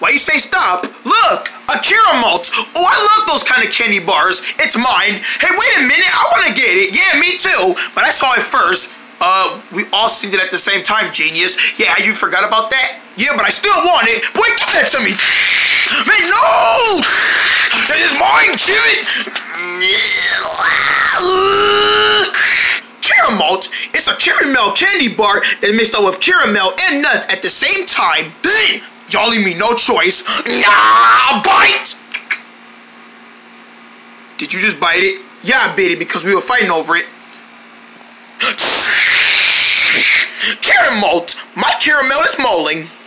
Why you say stop? Look, a CaraMolt. Oh, I love those kind of candy bars. It's mine. Hey, wait a minute. I want to get it. Yeah, me too. But I saw it first. We all seen it at the same time, genius. Yeah, you forgot about that? Yeah, but I still want it. Boy, give that to me. Man, no! It is mine, give it! CaraMolt. It's a caramel candy bar that's mixed up with caramel and nuts at the same time. Y'all leave me no choice. Nah, bite! Did you just bite it? Yeah, I bit it because we were fighting over it. CaraMolt. My caramel is molding.